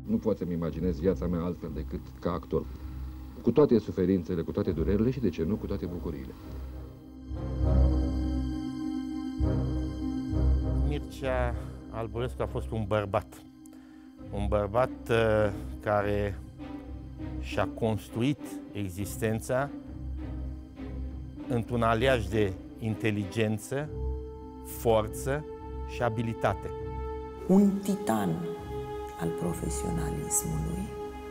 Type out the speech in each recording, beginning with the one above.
Nu pot să-mi imaginez viața mea altfel decât ca actor. Cu toate suferințele, cu toate durerile și, de ce nu, cu toate bucuriile. Mircea Albulescu a fost un bărbat. Un bărbat care și-a construit existența într-un aliaj de inteligență, forță și abilitate. Un titan al profesionalismului,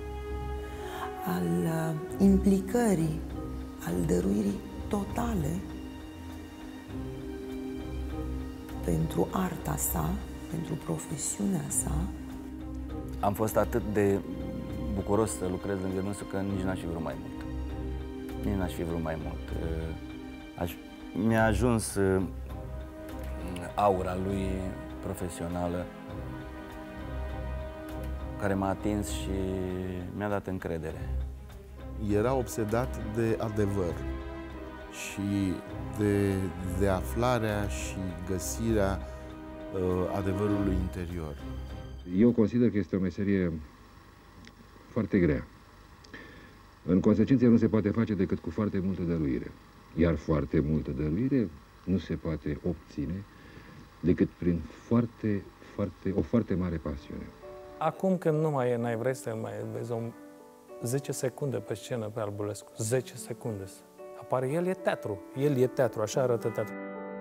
al implicării, al dăruirii totale pentru arta sa, pentru profesiunea sa. Am fost atât de bucuros să lucrez lângă dânsul că nici n-aș fi vrut mai mult. Nici n-aș fi vrut mai mult. Mi-a ajuns aura lui profesională care m-a atins și mi-a dat încredere. Era obsedat de adevăr și de aflarea și găsirea adevărului interior. Eu consider că este o meserie foarte grea. În consecință, nu se poate face decât cu foarte multă dăruire. Iar foarte multă dăruire nu se poate obține decât prin o foarte mare pasiune. Acum când nu mai e, n-ai vrea să mai vezi 10 secunde pe scenă pe Albulescu. 10 secunde. Apare, el e teatru, așa arată teatru.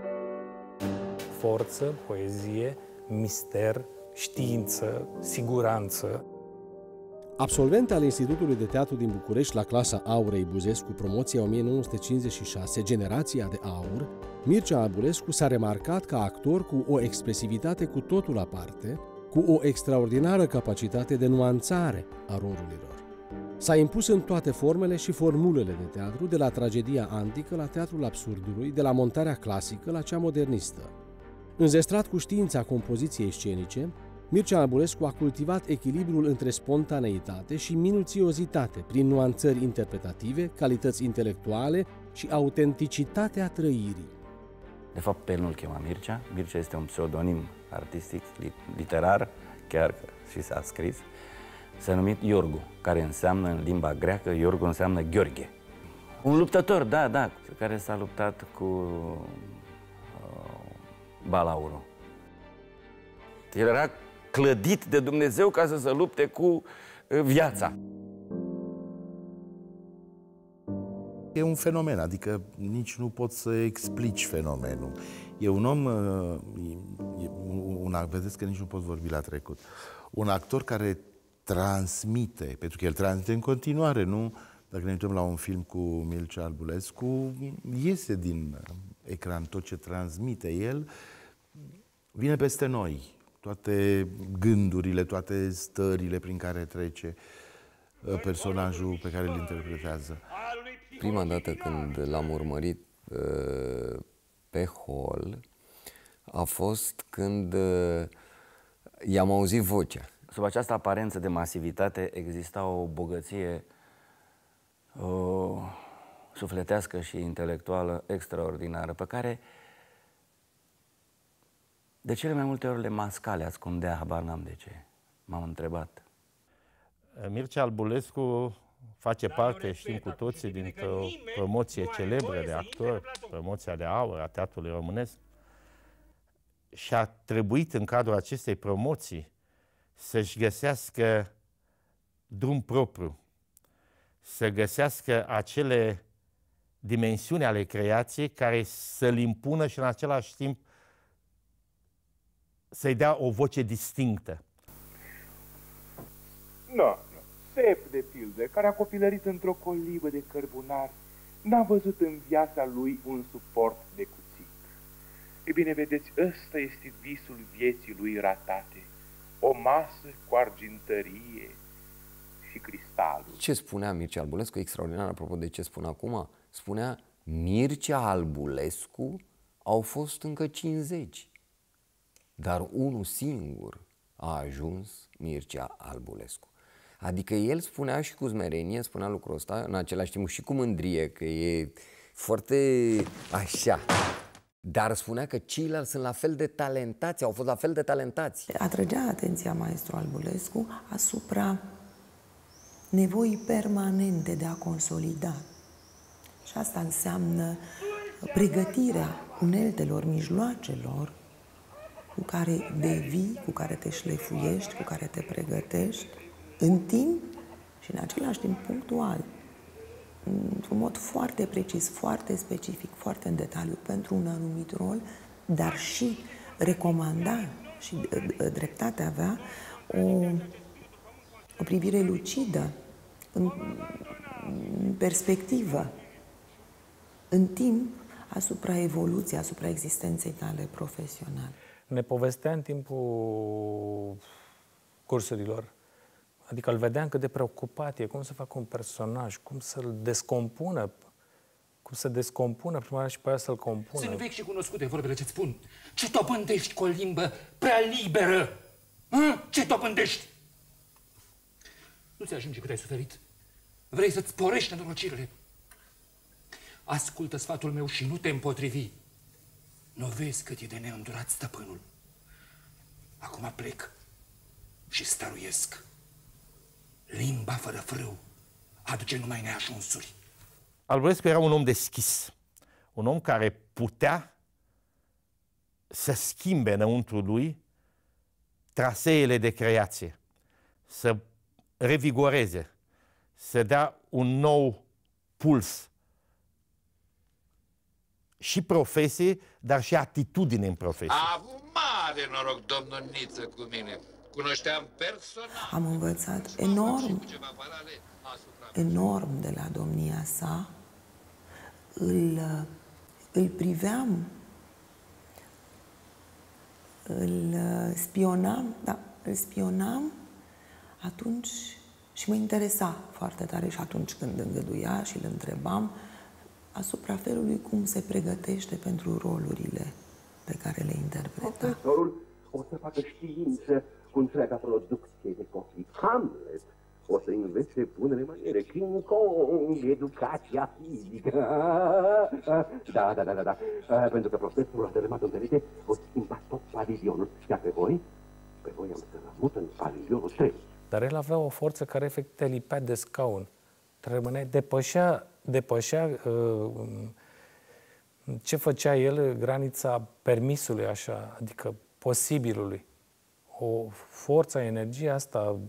Forță, poezie, mister, știință, siguranță. Absolvent al Institutului de Teatru din București la clasa Aurei Buzescu, promoția 1956, Generația de Aur, Mircea Albulescu s-a remarcat ca actor cu o expresivitate cu totul aparte, cu o extraordinară capacitate de nuanțare a rolurilor. S-a impus în toate formele și formulele de teatru, de la tragedia antică la teatrul absurdului, de la montarea clasică la cea modernistă. Înzestrat cu știința compoziției scenice, Mircea Albulescu a cultivat echilibrul între spontaneitate și minuțiozitate prin nuanțări interpretative, calități intelectuale și autenticitatea trăirii. De fapt, pe el nu-l chema Mircea. Mircea este un pseudonim artistic, literar, chiar că și s-a scris. S-a numit Iorgu, care înseamnă în limba greacă, Iorgu înseamnă Gheorghe. Un luptător, da, care s-a luptat cu balaurul. El era clădit de Dumnezeu ca să se lupte cu viața. E un fenomen, adică nici nu poți să explici fenomenul. E un om, vedeți că nici nu pot vorbi la trecut, un actor care transmite, pentru că el transmite în continuare, nu? Dacă ne uităm la un film cu Mircea Albulescu, iese din ecran tot ce transmite el, vine peste noi. Toate gândurile, toate stările prin care trece personajul pe care îl interpretează. Prima dată când l-am urmărit pe hol a fost când i-am auzit vocea. Sub această aparență de masivitate exista o bogăție sufletească și intelectuală extraordinară, pe care de cele mai multe ori le masca, le ascundea, habar n-am de ce. M-am întrebat. Mircea Albulescu face parte, știm cu toții, dintr-o promoție celebră de actori, promoția de aur a teatrului românesc. Și a trebuit în cadrul acestei promoții să-și găsească drum propriu, să găsească acele dimensiuni ale creației care să-l impună și în același timp să-i dea o voce distinctă. Nu. Sep, de pildă, care a copilărit într-o colibă de cărbunar, n-a văzut în viața lui un suport de cuțit. E bine, vedeți, ăsta este visul vieții lui ratate. O masă cu argintărie și cristalul. Ce spunea Mircea Albulescu, extraordinar, apropo de ce spun acum, spunea Mircea Albulescu au fost încă 50, dar unul singur a ajuns Mircea Albulescu. Adică el spunea și cu smerenie, spunea lucrul ăsta, în același timp și cu mândrie, că e foarte așa. Dar spunea că ceilalți sunt la fel de talentați, au fost la fel de talentați. Atrăgea atenția maestru Albulescu asupra nevoii permanente de a consolida. Și asta înseamnă pregătirea uneltelor, mijloacelor cu care devii, cu care te șlefuiești, cu care te pregătești în timp și în același timp punctual, într-un mod foarte precis, foarte specific, foarte în detaliu pentru un anumit rol, dar și recomanda și dreptate avea o privire lucidă, în perspectivă, în timp, asupra evoluției, asupra existenței tale profesionale. Ne povestea în timpul cursurilor, adică îl vedeam cât de preocupat e, cum să facă un personaj, cum să-l descompună, cum să descompună prima oară și pe aia să-l compună. Sunt vechi și cunoscute vorbele ce-ți spun. Ce topândești cu o limbă prea liberă? Ce topândești? Nu-ți ajunge cât ai suferit? Vrei să-ți sporești nenorocirile? Ascultă sfatul meu și nu te împotrivi. Nu vezi cât e de neîndurat stăpânul? Acum plec și stăruiesc. Limba fără frâu aduce numai neajunsuri. Albulescu era un om deschis, un om care putea să schimbe înăuntru lui traseele de creație, să revigoreze, să dea un nou puls și profesie, dar și atitudine în profesie. A avut mare noroc domnul Niță cu mine. Cunoșteam personal. Am învățat enorm de la domnia sa. Îl priveam, îl spionam atunci și mă interesa foarte tare și atunci când îngăduia și îl întrebam asupra felului cum se pregătește pentru rolurile pe care le interpreta. Profesorul o să facă știință cu întreaga producție de copii. Hamlet o să învețe bunele maniere. King Kong, educația fizică. Da. Pentru că profesorul a dărâmat întâlnite, o schimba tot pavilionul. Iar pe voi am să rămut în pavilionul 3. Dar el avea o forță care efect te lipea de scaun. Depășea ce făcea el, granița permisului, așa, adică posibilului. O forță, energia asta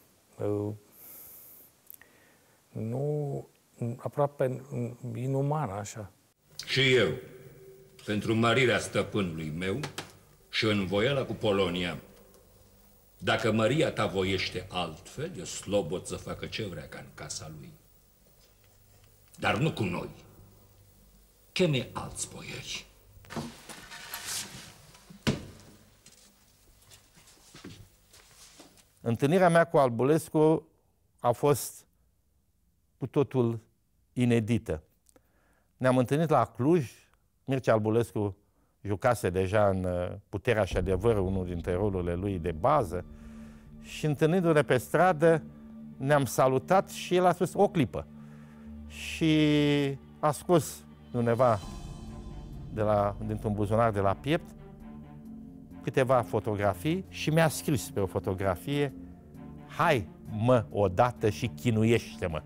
nu aproape inumană, așa. Și eu, pentru mărirea stăpânului meu și învoiala cu Polonia, dacă măria ta voiește altfel, eu slobod să facă ce vrea ca în casa lui. Dar nu cu noi. Cheme alți boieri. Întâlnirea mea cu Albulescu a fost cu totul inedită. Ne-am întâlnit la Cluj, Mircea Albulescu jucase deja în Puterea și Adevărul, unul dintre rolurile lui de bază, și întâlnindu-ne pe stradă, ne-am salutat și el a spus o clipă. Și a scos undeva dintr-un buzunar de la piept câteva fotografii și mi-a scris pe o fotografie: hai, mă, odată și chinuiește-mă.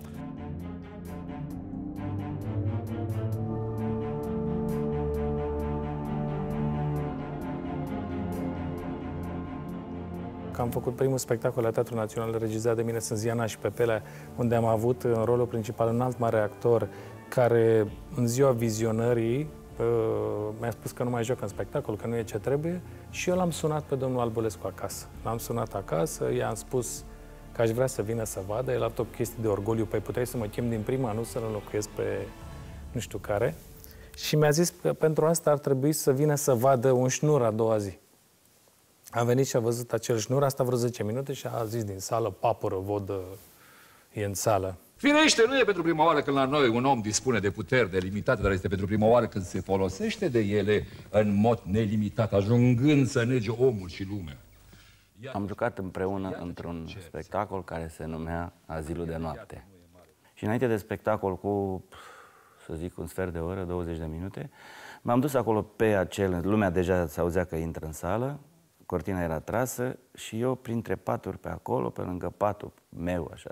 Că am făcut primul spectacol la Teatrul Național regizat de mine, sunt Ziana și Pepelea, unde am avut în rolul principal un alt mare actor care în ziua vizionării mi-a spus că nu mai joc în spectacol, că nu e ce trebuie, și eu l-am sunat pe domnul Albulescu acasă. L-am sunat acasă, i-am spus că aș vrea să vină să vadă, el a avut o chestie de orgoliu, păi puteai să mă chem din prima, nu să-l înlocuiesc pe nu știu care, și mi-a zis că pentru asta ar trebui să vină să vadă un șnur a doua zi. A venit și a văzut acel șnur, asta vreo 10 minute și a zis din sală, papără, vodă, e în sală. Firește, nu e pentru prima oară când la noi un om dispune de puteri delimitate, dar este pentru prima oară când se folosește de ele în mod nelimitat, ajungând să nege omul și lumea. Am jucat împreună într-un spectacol care se numea Azilul de noapte. Și înainte de spectacol, cu, să zic, un sfert de oră, 20 de minute, M-am dus acolo pe acel, lumea deja se auzea că intră în sală, cortina era trasă și eu printre paturi pe acolo, pe lângă patul meu, așa,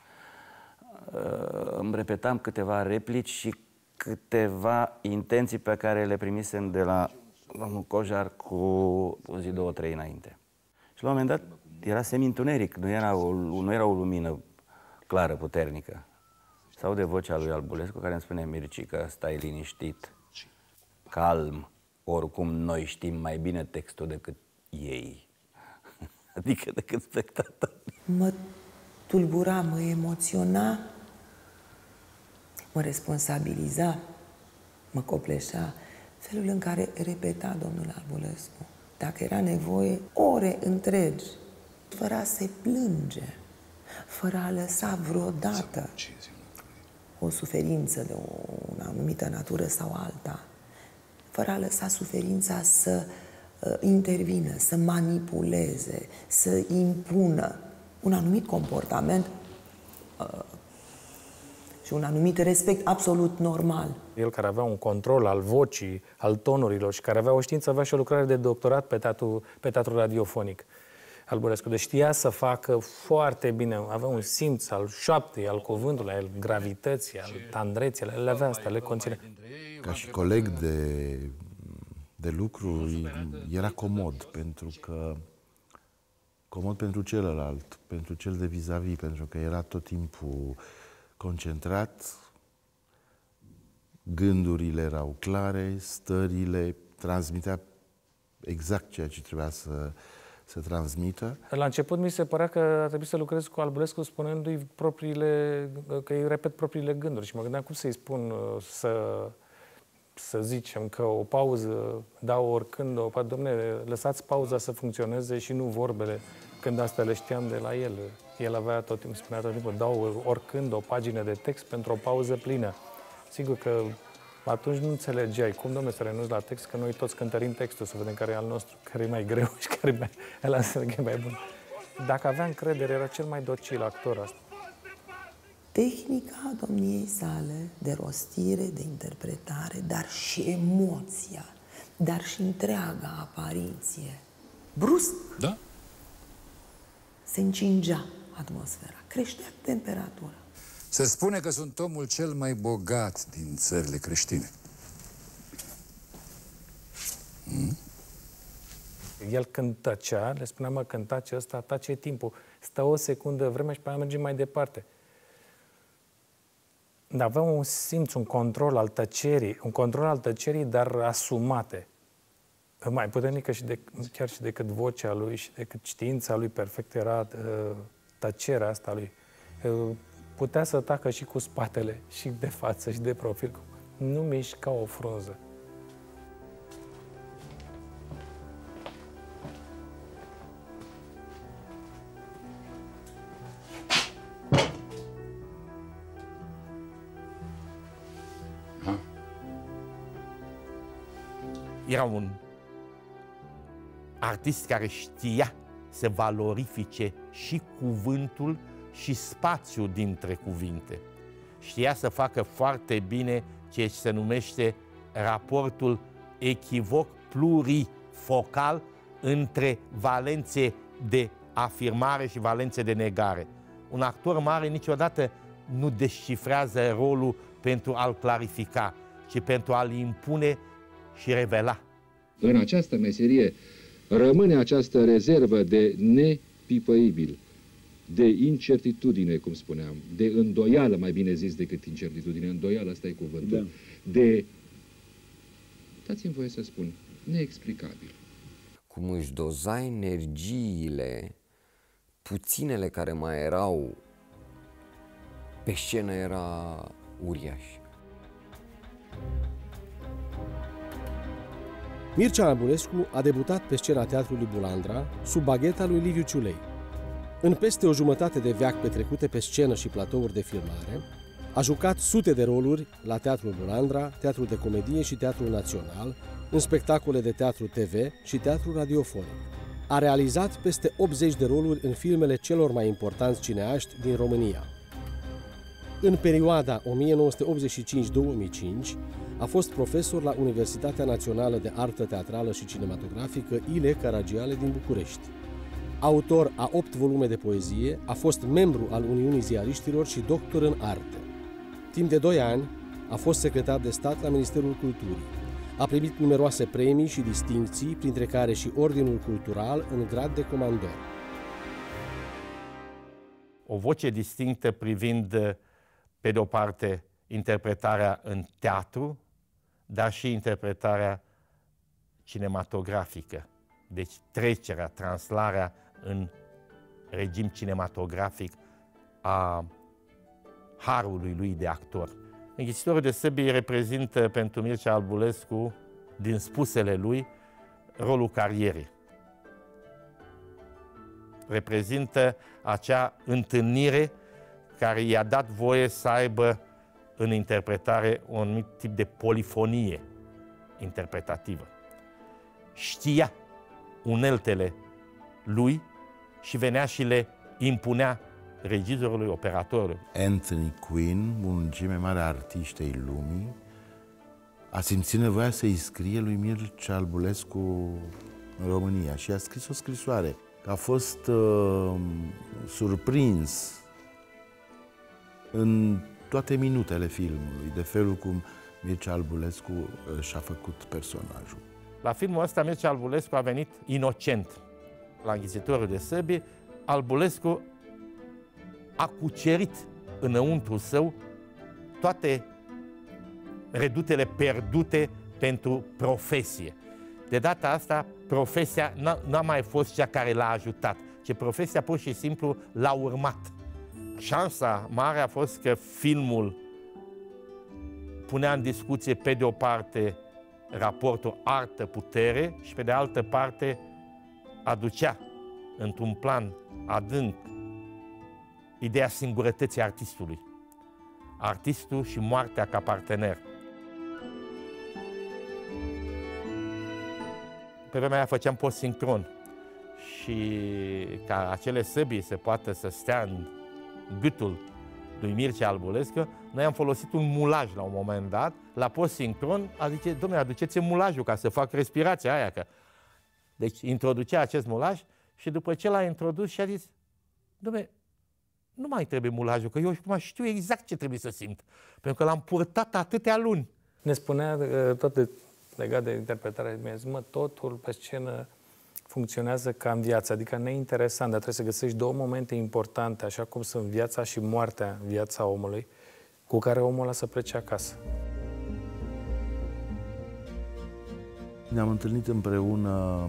îmi repetam câteva replici și câteva intenții pe care le primisem de la domnul Cojar cu o zi, 2, 3 înainte. Și la un moment dat era semi-întuneric, nu era o lumină clară, puternică. Sau de vocea lui Albulescu care îmi spune: Mircică, stai liniștit, calm, oricum noi știm mai bine textul decât ei. Adică decât spectator. Mă tulbura, mă emoționa, mă responsabiliza, mă copleșea felul în care repeta domnul Albulescu. Dacă era nevoie, ore întregi, fără a se plânge, fără a lăsa vreodată o suferință de o anumită natură sau alta, fără a lăsa suferința să intervină, să manipuleze, să impună un anumit comportament și un anumit respect absolut normal. El care avea un control al vocii, al tonurilor și care avea o știință, avea și o lucrare de doctorat pe teatru radiofonic. Albulescu, deci știa să facă foarte bine, avea un simț al șoaptei, al cuvântului, al gravității, al tandreții, le avea astea, le conține. Ca și coleg de lucru era comod, pentru că comod pentru celălalt, pentru cel de vis-a-vis, pentru că era tot timpul concentrat, gândurile erau clare, stările, transmitea exact ceea ce trebuia să transmită. La început mi se părea că ar trebui să lucrez cu Albulescu spunându-i că îi repet propriile gânduri și mă gândeam cum să-i spun să zicem că o pauză dau oricând, dom'le, lăsați pauza să funcționeze și nu vorbele, când astea le știam de la el. El avea tot timpul, spunea tot timpul, dau oricând o pagină de text pentru o pauză plină. Sigur că atunci nu înțelegeai cum, dom'le, să renunți la text, că noi toți cântărim textul, să vedem care e al nostru, care e mai greu și care e mai bun. Dacă avea încredere, era cel mai docil actor asta. Tehnica domniei sale de rostire, de interpretare, dar și emoția, dar și întreaga apariție. Brusc. Da? Se încingea atmosfera, creștea temperatura. Se spune că sunt omul cel mai bogat din țările creștine. El când tăcea, le spuneam, mă, când tace ăsta, tace timpul. Stă o secundă vreme și pe aia merge mai departe. Dar avea un simț, un control al tăcerii, dar asumate. Mai puternică chiar și decât vocea lui și decât știința lui perfect era tăcerea asta lui. Putea să tacă și cu spatele, și de față, și de profil. Nu mișca o frunză. Era un artist care știa să valorifice și cuvântul și spațiul dintre cuvinte. Știa să facă foarte bine ceea ce se numește raportul echivoc plurifocal între valențe de afirmare și valențe de negare. Un actor mare niciodată nu descifrează rolul pentru a-l clarifica, ci pentru a-l impune și revela. În această meserie rămâne această rezervă de nepipăibil, de incertitudine, cum spuneam, de îndoială, mai bine zis decât incertitudine, îndoială, ăsta e cuvântul, da. De, dați-mi voie să spun, neexplicabil. Cum își doza energiile, puținele care mai erau pe scenă, era uriaș. Mircea Albulescu a debutat pe scena Teatrului Bulandra sub bagheta lui Liviu Ciulei. În peste o jumătate de veac petrecute pe scenă și platouri de filmare, a jucat sute de roluri la Teatrul Bulandra, Teatrul de Comedie și Teatrul Național, în spectacole de teatru TV și teatru radiofonic. A realizat peste 80 de roluri în filmele celor mai importanți cineaști din România. În perioada 1985-2005 a fost profesor la Universitatea Națională de Artă Teatrală și Cinematografică I.L. Caragiale din București. Autor a 8 volume de poezie, a fost membru al Uniunii Ziariștilor și doctor în arte. Timp de 2 ani a fost secretar de stat la Ministerul Culturii. A primit numeroase premii și distincții, printre care și Ordinul Cultural în grad de comandor. O voce distinctă privind, pe de o parte, interpretarea în teatru, dar și interpretarea cinematografică. Deci trecerea, translarea în regim cinematografic a harului lui de actor. Înghițitorul de săbii reprezintă pentru Mircea Albulescu, din spusele lui, rolul carierei. Reprezintă acea întâlnire care i-a dat voie să aibă în interpretare un anumit tip de polifonie interpretativă. Știa uneltele lui și venea și le impunea regizorului, operatorului. Anthony Quinn, unul din cei mai mari artiști ai lumii, a simțit nevoia să-i scrie lui Mircea Albulescu în România și a scris o scrisoare. A fost surprins în toate minutele filmului de felul cum Mircea Albulescu și-a făcut personajul. La filmul ăsta, Mircea Albulescu a venit inocent. La Înghițitorul de săbii, Albulescu a cucerit înăuntru său toate redutele pierdute pentru profesie. De data asta, profesia n-a mai fost cea care l-a ajutat, ci profesia pur și simplu l-a urmat. Șansa mare a fost că filmul punea în discuție, pe de o parte, raportul artă-putere și, pe de altă parte, aducea într-un plan adânc ideea singurătății artistului. Artistul și moartea ca partener. Pe vremea aia făceam post-sincron și ca acele săbii se poată să stea în gâtul lui Mircea Albulescu, noi am folosit un mulaj la un moment dat, la post-sincron, a zice, dom'le, aduceți-mi mulajul ca să fac respirația aia. Că... Deci introducea acest mulaj și după ce l-a introdus și a zis, dom'le, nu mai trebuie mulajul, că eu acum știu exact ce trebuie să simt, pentru că l-am purtat atâtea luni. Ne spunea tot legat de interpretare, mi-a zis, totul pe scenă funcționează ca în viață, adică neinteresant, dar trebuie să găsești 2 momente importante, așa cum sunt viața și moartea în viața omului, cu care omul ăla să plece acasă. Ne-am întâlnit împreună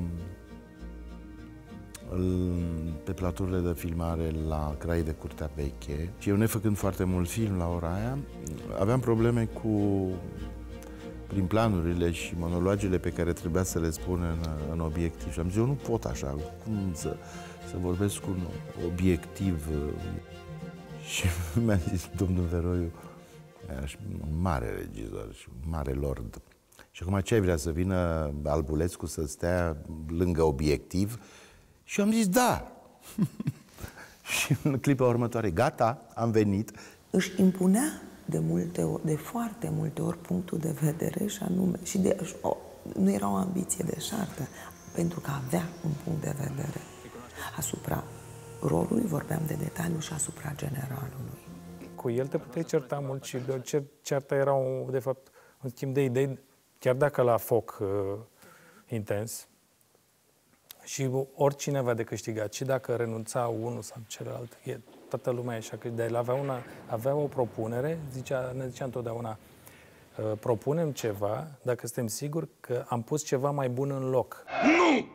pe platourile de filmare la Crai de Curtea Veche și eu, nefăcând foarte mult film la ora aia, aveam probleme prin planurile și monologele pe care trebuia să le spun în obiectiv. Și am zis, eu nu pot așa, cum să vorbesc cu un obiectiv. Și mi-a zis domnul Veroiu, un mare regizor și un mare lord. Și acum ce ai vrea, să vină Albulescu să stea lângă obiectiv? Și eu am zis, da. Și în clipa următoare, gata, am venit. Își impunea de foarte multe ori punctul de vedere și anume, nu era o ambiție deșartă, pentru că avea un punct de vedere asupra rolului, vorbeam de detaliu, și asupra generalului. Cu el te puteai certa mult și certa era, de fapt, un schimb de idei, chiar dacă la foc intens. Și oricine avea de câștigat, și dacă renunța unul sau celălalt, toată lumea așa, că de avea o propunere, ne zicea întotdeauna, propunem ceva, dacă suntem siguri că am pus ceva mai bun în loc. Nu!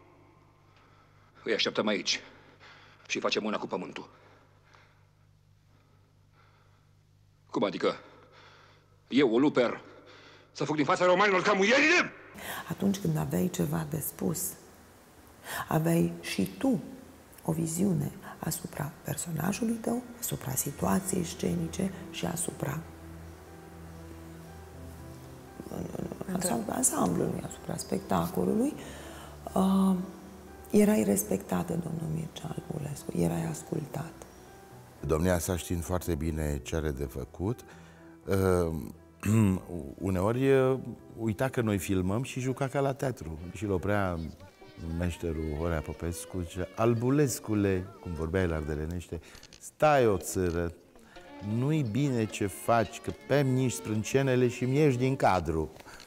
Îi așteptăm aici și facem una cu pământul. Cum adică? Eu, Luper, să fug din fața romanilor ca muierile? Atunci când aveai ceva de spus, aveai și tu o viziune asupra personajului tău, asupra situației scenice și asupra ansamblului, asupra spectacolului, erai respectat de domnul Mircea Albulescu, erai ascultat. Domnia sa, știind foarte bine ce are de făcut, uneori uita că noi filmăm și juca ca la teatru. Și îl oprea meșterul Horea Popescu, zicea: Albulescule, cum vorbea el ardelenește, stai o țără, nu-i bine ce faci, că pe-mi nici sprâncenele și mi ieși din cadru.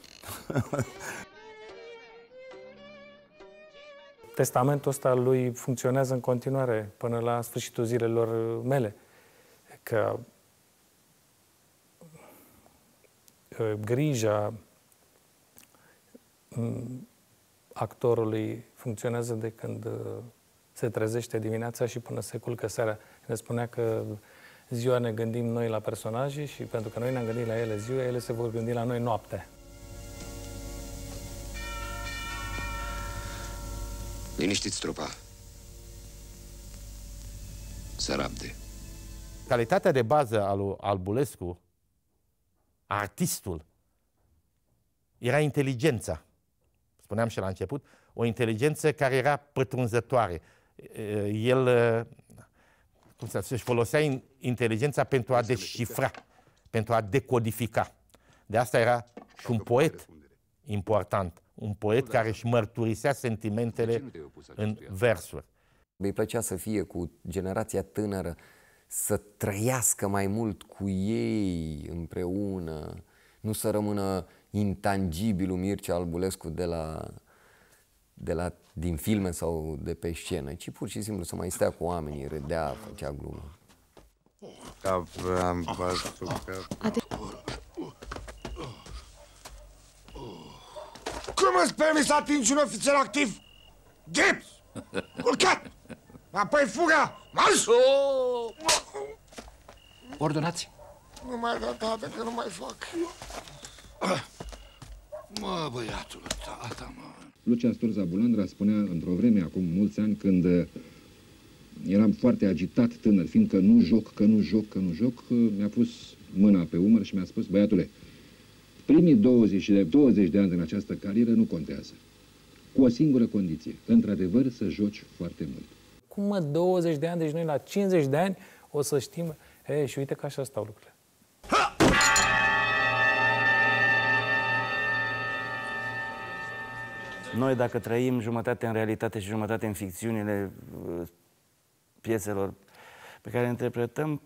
Testamentul ăsta lui funcționează în continuare până la sfârșitul zilelor mele. Că grija actorului funcționează de când se trezește dimineața și până se culcă seara. Ne spunea că ziua ne gândim noi la personaje și pentru că noi ne-am gândit la ele ziua, ele se vor gândi la noi noaptea. Liniștiți trupa. Să rabde. Calitatea de bază a lui Albulescu, artistul, era inteligența. Spuneam și la început, o inteligență care era pătrunzătoare. El, cum să zic, își folosea inteligența pentru a descifra, pentru a decodifica. De asta era și un poet important. Un poet care își mărturisea sentimentele în versuri. Mi-i plăcea să fie cu generația tânără, să trăiască mai mult cu ei împreună, nu să rămână intangibilul Mircea Albulescu din filme sau de pe scenă, ci pur și simplu să mai stea cu oamenii, râdea, făcea glumă. Aveam văzut că... Cum îți permis să atingi un ofițer activ? Gips! Urcat! Apoi fuga! Marș! Ordonați! Nu mai da, tată, că nu mai fac. Mă, băiatul, tata, mă. Lucian Sturza Bulandra spunea într-o vreme, acum mulți ani, când eram foarte agitat tânăr, fiindcă nu joc, mi-a pus mâna pe umăr și mi-a spus: băiatule, primii 20 de ani din această carieră nu contează. Cu o singură condiție, într-adevăr să joci foarte mult. Cum mă, 20 de ani, deci noi la 50 de ani o să știm, și uite că așa stau lucrurile. Noi, dacă trăim jumătate în realitate și jumătate în ficțiunile pieselor pe care le interpretăm,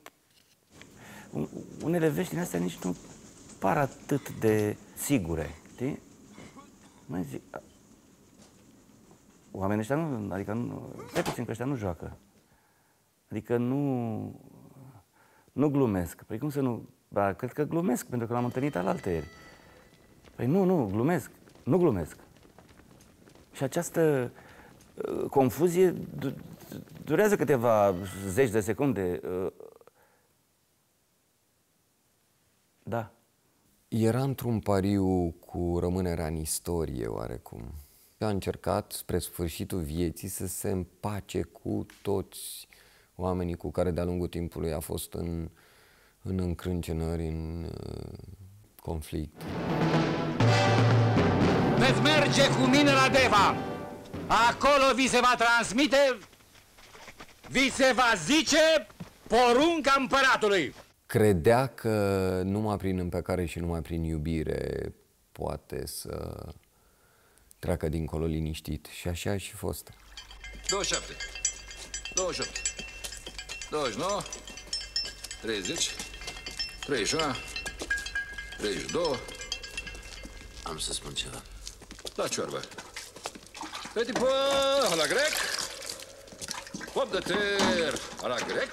unele vești din astea nici nu par atât de sigure, știi? Mai zic, oamenii ăștia nu, adică nu, stai puțin că ăștia nu joacă. Adică nu glumesc. Păi cum să nu? Ba, cred că glumesc, pentru că l-am întâlnit alaltăieri. Păi nu, glumesc. Nu glumesc. Și această confuzie durează câteva zeci de secunde. Da. Era într-un pariu cu rămânerea în istorie, oarecum. A încercat, spre sfârșitul vieții, să se împace cu toți oamenii cu care de-a lungul timpului a fost în încrâncenări, în conflict. Veți merge cu mine la Deva. Acolo vi se va transmite, vi se va zice porunca împăratului. Credea că numai prin împăcare și numai prin iubire poate să treacă dincolo liniștit. Și așa a și fost. 27, 28, 29, 30, 31, 32. Am să spun ceva. La ciorbă. Pe tipă, la grec. Pop de ter, la grec.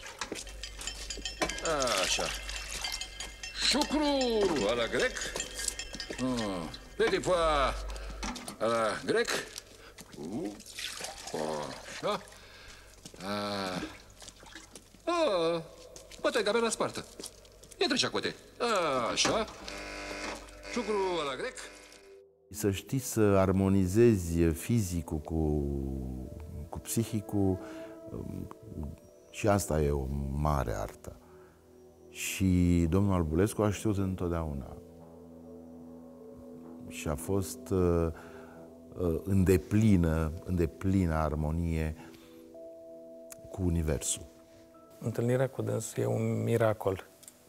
Așa. Șucru, la grec. Pe tipă, la grec. Așa. Poate că abia la spartă. E trecea cote. Așa. Șucru la grec. Să știi să armonizezi fizicul cu psihicul, și asta e o mare artă. Și domnul Albulescu a știut întotdeauna. Și a fost în deplină armonie cu universul. Întâlnirea cu dânsul e un miracol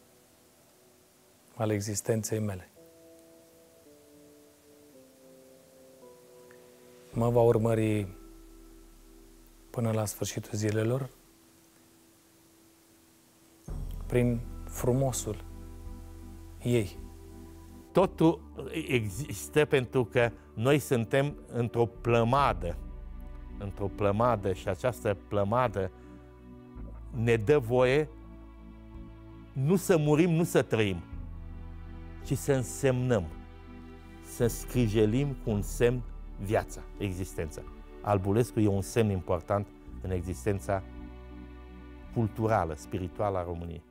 al existenței mele. Mă va urmări până la sfârșitul zilelor prin frumosul ei. Totul există pentru că noi suntem într-o plămadă și această plămadă ne dă voie nu să murim, nu să trăim, ci să însemnăm, să scrijelim cu un semn viața, existența. Albulescu e un semn important în existența culturală, spirituală a României.